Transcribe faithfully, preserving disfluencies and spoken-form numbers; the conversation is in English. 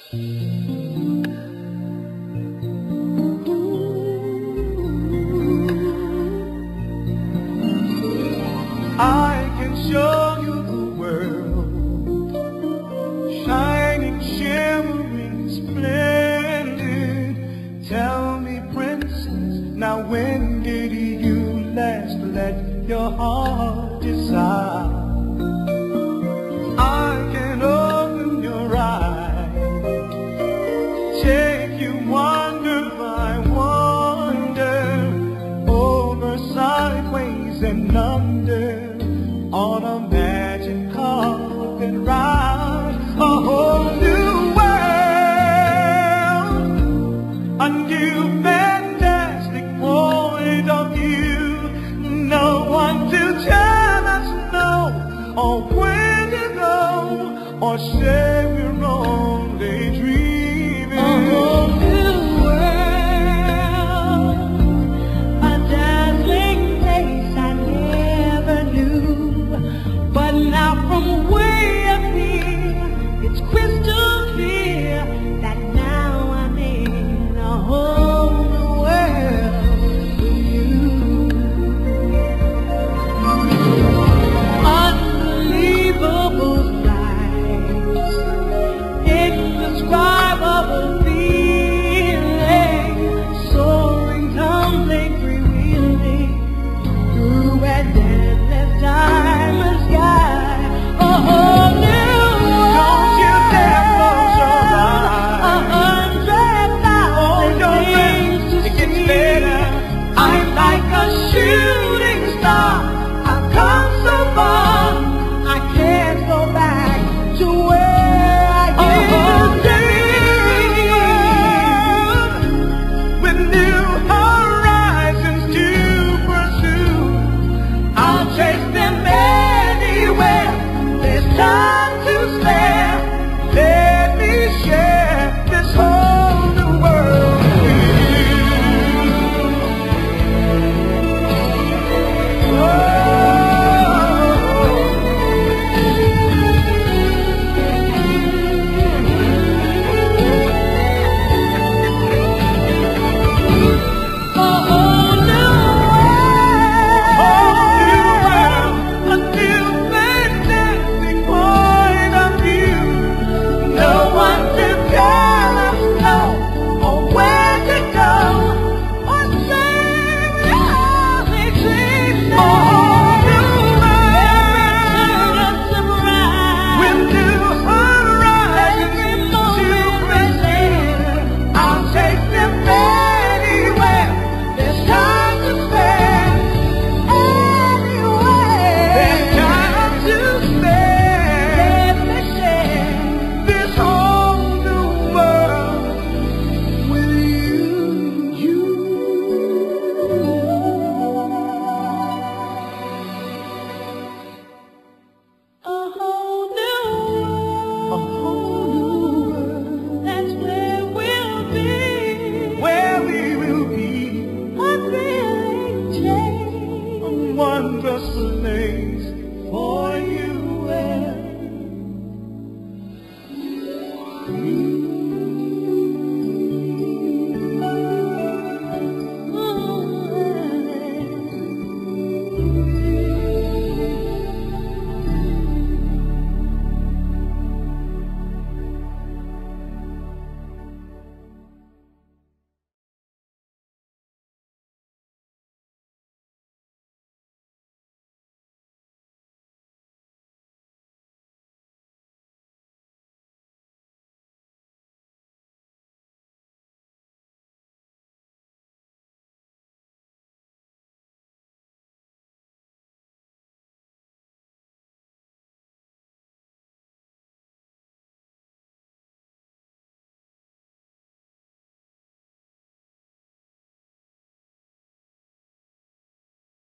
I can show you the world, shining, shimmering, splendid. Tell me, princess, now when did you last let your heart decide? I can open your eyes, take you wonder by wonder, over, sideways, and under, on a magic carpet ride, a whole new world, a new fantastic point of view. No one to tell us no, or where to go, or say we're only dreaming. A whole new world, a dazzling place I never knew. But now from way up here, it's crystal clear that now I'm in a whole new world with you. Unbelievable sights, indescribable feeling, soaring, tumbling, freewheeling through an endless diamond sky. A whole new world. Don't you dare close your eyes. A hundred thousand things to see. It gets better. I'm like a shooting star. I've come so far, I can't go back to where I used to be. With new horizons to pursue, I'll chase them anywhere. There's time to spare. Let me share this whole new world with you. Oh. A whole new world, a new fantastic point of view. No one to tell us no, or where to go, or say we only dream. A whole new world, with new horizons to pursue. I'll take them anywhere. There's time to spare. Anywhere. There's time to spare. Let me share this whole new world with you. A whole new world. A whole new world. That's where we'll be. Where we will be. A thrilling change. A wondrous place for you and me.